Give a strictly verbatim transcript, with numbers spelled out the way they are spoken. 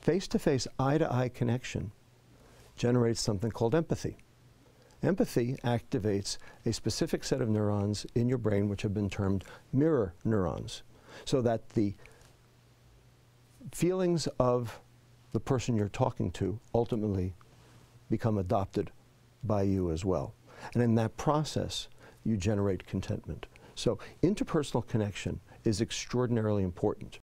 face-to-face, eye-to-eye connection generates something called empathy. Empathy activates a specific set of neurons in your brain which have been termed mirror neurons, so that the feelings of the person you're talking to ultimately become adopted by you as well. And in that process, you generate contentment. So interpersonal connection is extraordinarily important.